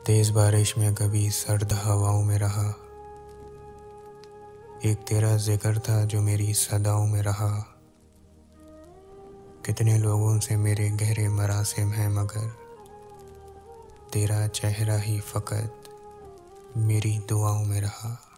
तेज बारिश में कभी सर्द हवाओं में रहा। एक तेरा जिक्र था जो मेरी सदाओं में रहा। कितने लोगों से मेरे गहरे मरासिम हैं मगर तेरा चेहरा ही फ़कत मेरी दुआओं में रहा।